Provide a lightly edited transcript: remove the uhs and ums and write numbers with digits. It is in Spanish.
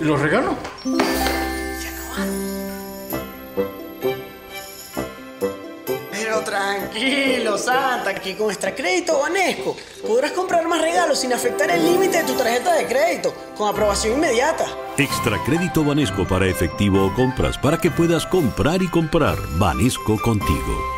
¿Los regalo? Pero tranquilo, Santa, que con Extra Crédito Banesco podrás comprar más regalos sin afectar el límite de tu tarjeta de crédito, con aprobación inmediata. Extra Crédito Banesco para efectivo o compras, para que puedas comprar y comprar. Banesco contigo.